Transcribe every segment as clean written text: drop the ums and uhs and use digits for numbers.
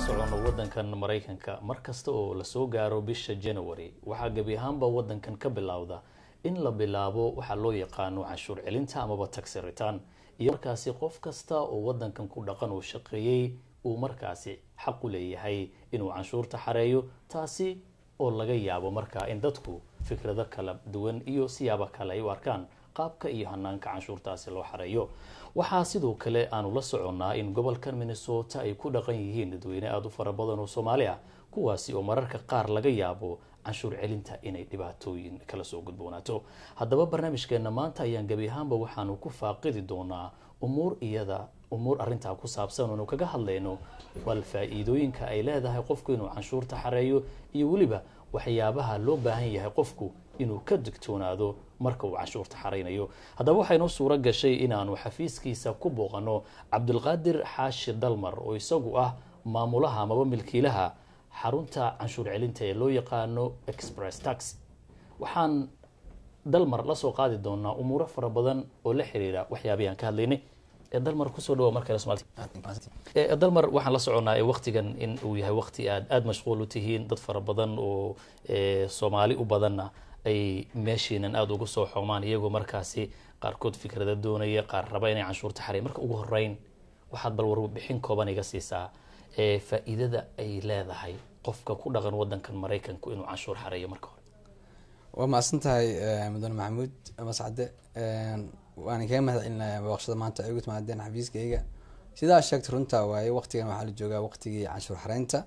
socono wadankan Mareykanka markasta oo la soo gaaro bisha January waxa gabi ahaanba wadankan ka bilowda in la bilaabo waxa loo yaqaan cashuur celinta ama tax return iyo markaasi qof kasta oo wadankan ku dhaqan oo shaqeeyay uu markaasi xaq u leeyahay inuu cashuurta xareeyo taasi oo laga yaabo markaa in dadku fikrado kala duwan iyo siyaabo kale ay u arkaan qaabka iyo hanaanka cashuurtaasi loo xareeyo waxa sidoo kale aanu la soconaa in gobolkan Minnesota ay ku dhaqan yihiin dadweyne aad u fara badan oo Soomaali ah kuwaasi oo mararka qaar laga yaabo cashuur celinta inay dhibaatooyin kala soo gudboonaato haddaba barnaamijkeena maanta ayaan gabi ahaanba waxaanu ku faaqidi doonaa umuur arinta ku saabsan oo kaga hadlayno wal faa'iidooyinka ay leedahay qofku inuu cashuurta xareeyo iyo waliba waxyaabaha loo baahan yahay qofku inuu ka digtoonaado marka uu cashuurta xareynayo haddaba waxay noo suura gashay inaanu xafiiskiisa ku booqano Cabdulqaadir Xaashi Dalmar oo isagu ah maamulaha ama milkiilaha xarunta cashuur celinta ee loo yaqaano Express Tax waxaan Dalmar la soo qaadi doonaa umuuro fara badan oo la xiriira waxyaabahan ka hadlaynay Dalmar ku soo dhaw markale Soomaaliya Dalmar waxaan la soconaa waqtigan in uu yahay waqti aad mashquul u tihiin dad fara badan oo Soomaali u badanna ay meeshiinan aad ugu soo xoomaan iyagoo markaasi qaarkood fikrada doonaya qaar raba inay cashuurta xareeyaan marka ugu horeyn waxaad bal warbixin kooban iga siisaa faa'iidada ay leedahay qofka ku dhaqan wadankan Mareykanku inuu cashuur xareeyo marka hore waa maasantahay mudan Maxamuud Mascade waan kaga mahadcelinayaa booqashada maanta ay ugu timaadeen xafiiskayga sidaa sheegtay runta waaye waqtigan waxaa la joogaa waqtigii cashuur xareynta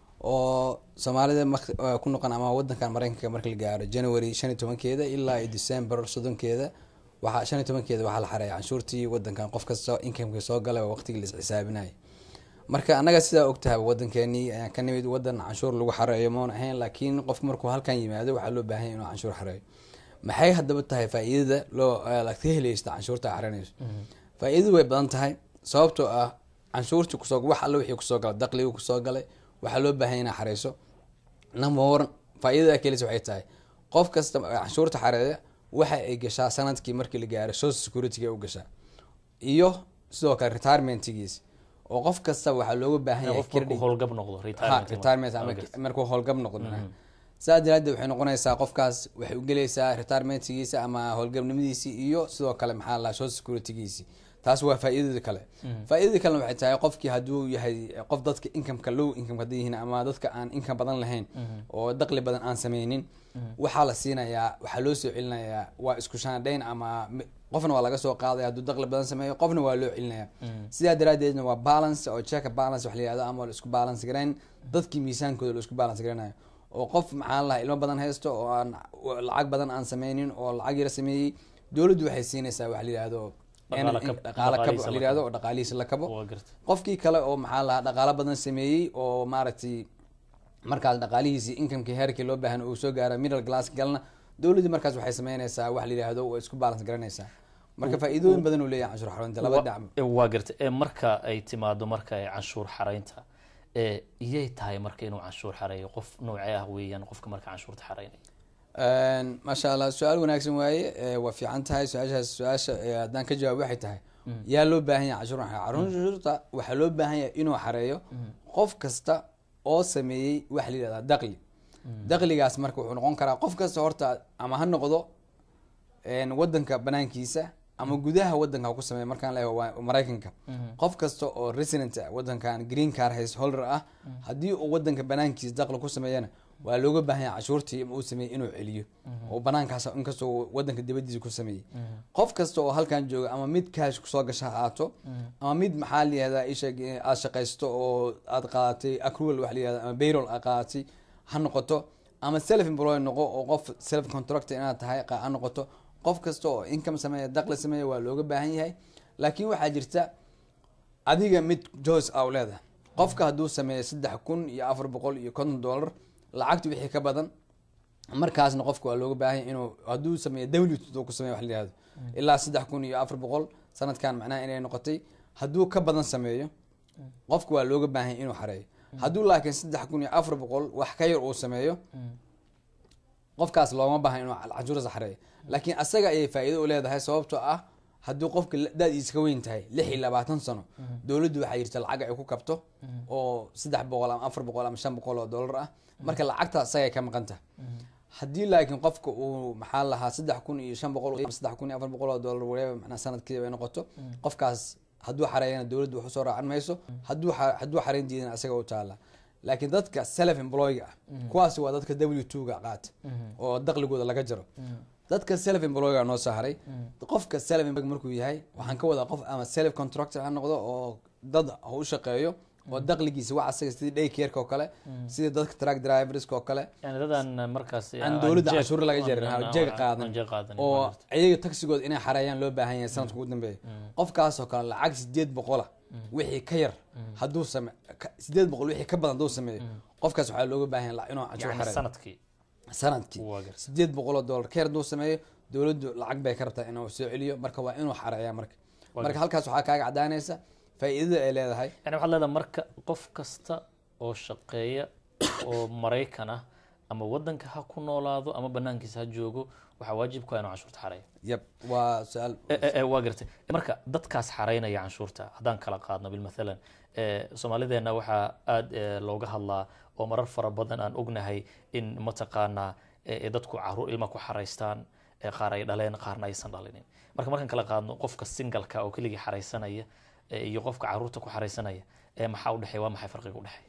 oo Soomaalida ku noqon ama wadankan Mareykanka marka la gaaro January 15keeda ilaa December 30keeda waxa 15keeda waxa la xareeyaa cashuurtii wadankan qof kasta income soo galay waqtigii la xisaabinay marka anaga sida ogtahay wadankeeni ayaan ka nimid wadan cashuur lagu xareeyo ma ahayn laakiin qof markuu halkan yimaado waxa loo baahan yahay inuu cashuur xareeyo maxay haddaba tahay faa'iidada loo la helaysta cashuurta xareynayso faa'iidadu way badan tahay sababtoo ah cashuurta ku soo wax alla wixii ku soo galay dakhliga ku soo galay waxa loo baahan yahay xareyso number 1 faa'iidada kaliya waxay tahay qof kasta cashuurta xareeya waxa ay gashaa sanadkii markii la gaaro social security u gashaa iyo sidoo kale retirement-giisa oo qof kasta waxa looga baahan yahay qofku howlgab noqdo retirement markuu howlgab noqdo saadiraada waxay noqonaysaa qofkaas waxay u galaysaa retirement-giisa ama howlgabnimadiisa iyo sidoo kale maxaa la social security-giisa taas waa faa'iidada kale faa'iidada kale waxay tahay qofkii haduu yahay qof dadka income low income hadii ama dadka aan income badan lahayn oo dakhli badan aan sameynin waxa la siinayaa waxa loo soo celinayaa waa isku shaandhayn ama qofna waa laga soo qaaday haduu dakhli badan sameeyo qofna waa loo celinayaa sidaa daraadeedna waa balance oo check balance wax la yiraahdo ama la isku balance gareyn dadkii miisaankooda la isku balance gareynayo oo qof maxaa la ilmo badan haysto oo aan lacag badan aan sameynin oo lacag yar sameeyay dawladdu waxay siinaysaa wax la yiraahdo dhaqaale kab wax la yiraahdo oo dhaqaalihiisa la kabo qofkii kale oo maxaa la dhaqaale badan sameeyay oo maaragtay markaas dhaqaalihiisa income-ka heerkii loo baahan uu soo gaaro middle class galna dawladdu markaas waxay sameynaysaa wax la yiraahdo oo isku balance garanaysaa marka faa'iidooyin badan uu leeyahay cashuur xareynta laba dhinac waa gartay marka ay timaado marka ay cashuur xareynta iyay tahay marka inuu cashuur xareeyo qof noocee ah weeyaan qofka marka cashuurta xareynayo ما شاء الله سؤال وناكسن واي وفي عنتها سؤال دان كجواب waxay tahay yaa loo baahan yahay cashuurta waxa loo baahan yahay inuu xareeyo qof kasta oo sameeyay wax la yiraahdo dakhligaas marka wuxuu noqon karaa qof kasta horta ama ha noqdo wadanka banaankiisa ama gudaha wadanka ku sameeyay markaan leeyahay Mareykanka qof kasta oo resident wadankan green card holder ah hadii uu wadanka banaankiisa dakhli ku sameeyana waa looga baahan yahay cashuurtii uu sameeyay inuu celiyo oo banaankaas in kastoo wadanka dibadiisa ku sameeyay qof kasta oo halkan jooga ama mid cash ku soo gasha haato ama mid maxaa la yiraahdaa aad shaqaysto oo aad qaadatay accrual wax la yiraahdo ama payroll aad qaadatay ha noqoto ama self employed noqo oo qof self contractor inaad tahay ha noqoto qof kasta oo income sameeya dakhli sameeya waa looga baahan yahay laakiin waxaa jirta adiga mid choice aw leedahay qofka haduu sameeyo $3,450 lacagtu wixii ka badan markaasna qofku waa looga baahan inuu haduu sameeyo dawladdu ku sameeyo wax la yiraahdo ilaa 3400 sanadkan macnaha inay noqotay haduu ka badan sameeyo qofku waa looga baahan inuu xareeyo haduu laakiin 3400 wax ka yar uu sameeyo qofkaas looma baahan inuu cashuur xareeyo laakiin asaga ay faa'iido u leedahay sababtoo ah hadduu qofka daadiisa ka weyn tahay 26 sano dowladdu waxay jirta lacag ay ku kabto oo 300 ama 400 ama 500 oo dollar ah marka lacagta asagay ka maqan tahay haddii laakiin qofka uu maxaa lahaa 3500 3400 oo dollar waliba macna sanadkii ay noqoto qofkaas hadduu xareeyana dowladdu wuxuu soo raacan mayso hadduu xareyn diidana asaga u taala laakiin dadka self employed ah kuwaas waa dadka W2 ga qaata oo dakhligooda laga jaro dadka self employed noo saaray qofka self employed markuu yahay waxaan ka wadaa qof ama self contractor ha noqdo oo dad u shaqeeyo oo dakhligiisa wax asaga sidii day care oo kale sidii dadka truck drivers oo kale yani dadan markaas aan dowladda cashuur laga jarin jeeg qaadan oo ayaga taxigooda inay xareeyaan loo baahan yahay sanadka ugu dambeeya qofkaas oo kale lacag 800 wixii ka yar hadduu sameeyo 800 wixii ka badan hadduu sameeyo qofkaas waxaa looga baahan yahay inuu cashuur xareeyo sanadkii 800 dollar keer hadduu sameeyo dowladdu lacag bay ka rabtaa inuu soo celiyo marka waa inuu xareeyaa marka halkaas waxaa kaaga cadaanaysa faa'iidada ay leedahay yani waxaad leedahay marka qof kasta oo shaqeeya oo Mareykan ah ama wadanka ha ku noolaado ama banaankiisa ha joogo waxa waajib ku ah inuu canshuurta xareeyo waa su'aal waa gartay marka dadkaas xareynaya canshuurta haddaan kala qaadno bil maalan Soomaalideena waxaa aad looga hadlaa oo marar fara badan aan ognahay in mataqaanaa dadku caruur ilma ku xareystaan qaar ay dhaleen qaarna aysan dhalinin markaan kala qaadno qofka single-ka oo keligii xareysanaya iyo qofka caruurta ku xareysanaya maxaa u dhaxay waa maxay farqiga u dhaxay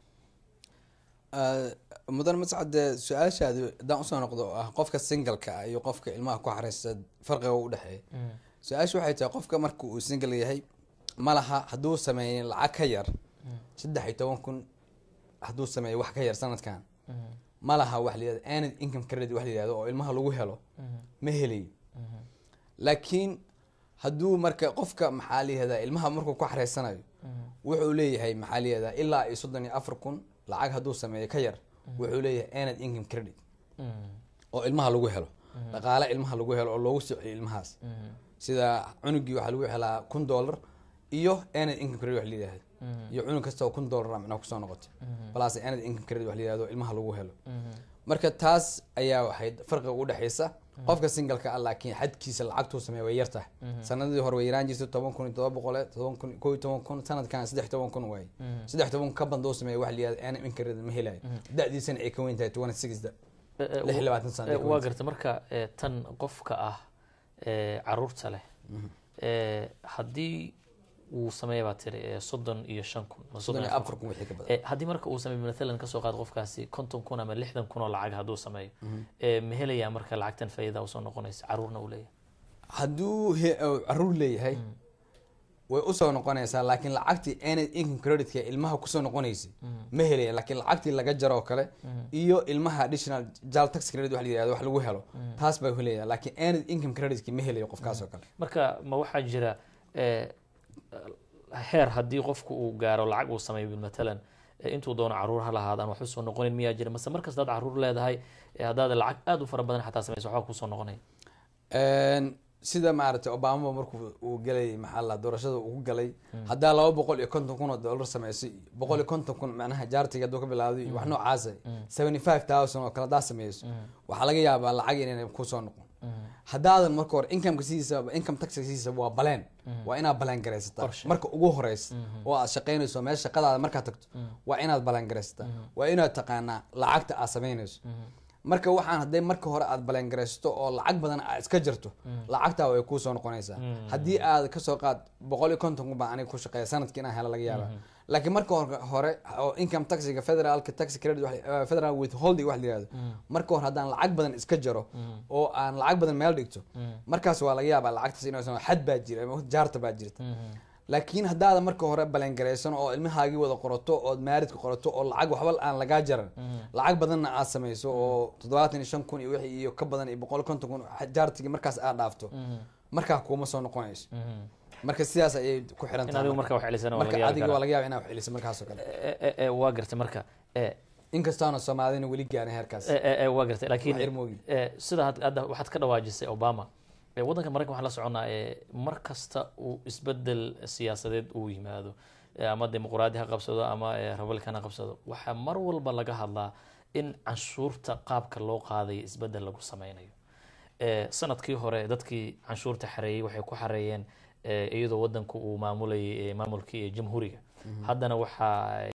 mudan mascad su'aashaadu hadaan usoo noqdo ah qofka single-ka iyo qofka ilmaha ku xareysta farqiga u dhaxeeya su-aashu waxay tahay qofka marka uu single yahay malaha hadduu sameeyo lacag ka yar 13,000 hadduu sameeyo wax ka yar sanadkan malaha wax la yiraahdo annual income credit wax la yiraahdo oo ilmaha lagu helo ma helayo laakiin hadduu marka qofka maxaa la yiraahdaa ilmaha markuu ku xareysanayo wuxuu leeyahay maxaa la yiraahdaa ilaa 34,000 lacag hadduu sameeyo ka yar wuxuu leeyahay annual income credit oo ilmaha lagu helo dhaqaale ilmaha lagu helo oo loogu soo celiyo ilmahaas sida cunugii waxa lagu helaa $1 iyo annual income credit wax la yiraahdo iyo cunug kasta oo $1 macna ku soo noqotay balaas annual income credit wax la yiraahdo ilmaha lagu helo marka taas ayaa waxay farqiga u dhaxaysa qofka single-ka ah laakiin xadkiisa lacagtu sameeyo way yartahay sanadii hore way yaraan jirtay 10,700 10,000 sanadkan 13,000 way 13,000 ka badan oo sameeyo wax la yiraahdo annual income credit ma helayo da'diisana ay ka weyn tahay 26 sano waa gartay marka tan qofka ah caruurta leh haddii uu sameeyo baa tiri 35,000 wixii ka badan haddii marka uu sameeyo maalan ka soo qaad qofkaasi 50,000 ama 60,000 oo lacag hadduu sameeyo ma helayaa marka lacagtan faa'iido u soo noqonaysa caruurna uu leeyahay hadduu caruur leeyahay way u soo noqonaysaa laakiin lacagtii annual income credit-ka ilmaha ku soo noqonaysay ma helaya laakiin lacagtii laga jaro kale iyo ilmaha additional child tax credit wax la yiraahdo wax lagu helo taas baa helaya laakiin annual income credit-ka ma helayo qofkaas oo kale marka ma waxaa jira heer haddii qofku uu gaaro lacag uu sameeyo maalan intuu doono caruur ha lahaadaan wax u soo noqonin miyaa jira mase markasta aad caruur leedahay haddaad lacag aad u fara badan xataa samayso waxba ku soo noqonaya sida maaragtay Obama markuu uu galay maxaa la doorashada uu galay hadaa 250,000 oo dollar sameysay 150,000 macnaha jaartiga haduu ka bilaawday wax noocaas 75,000 oo kala daa sameeyso waxa laga yaabaa lacag inay ku soo noqon hadaadan marka hore income taxkiisa waa baleen waa inaad baleen gareysataa marka ugu horeysa oo aad shaqeynayso meesha shaqadaada marka tagto waa inaad baleen gareysataa waa inaad taqaanaa lacagta aad sameynayso marka waxaan haday marka hore aad baleen gareysto oo lacag badan aad iska jirto lacagta way ku soo noqonaysaa hadii aad ka soo qaad 150 baan aniga ku shaqeeyo sanadkii inaan helo laga yaabaa laakiin marka hore oo income taxiga federalka tax credit federal withholding wax la yiraahdo marka hore hadaan lacag badan iska jaro oo aan lacag badan meel dhigto markaas waa laga yaabaa lacagtaas inay soo xad baa jira ama jaarta baa jirta laakiin hadaada marka hore baleen gareysan oo ilmahaagi wada qorato oo maaridka qorato oo lacag waxba aan laga jaran lacag badanna aad sameeyso oo 75,000 iyo wixii iyo ka badan 150,000 jaartigi markaas aad dhaafto marka kuma soo noqonayso marka sidaas ay ku xiran tahay adigu marka wax celisana marka adigu waa laga yaabaa inaad wax celiso markaas oo kale waa gartay marka inkastaana Soomaalida wali gaaray heerkaas waa gartay laakiin sida hadda waxaad ka dhawaajisay Obama waddanka Mareykanka waxaan la soconaa mar kasta uu isbedel siyaasadeed uu yimaado ama dimuqraadi ha qabsado ama republican ha qabsado waxa mar walba laga hadlaa in canshuurta qaabka loo qaaday isbedel lagu sameynayo sanadkii hore dadkii canshuurta xareeyey waxay ku xareeyeen iyadoo wadanku uu maamulayay maamulkii jamhuuriga haddana waxaa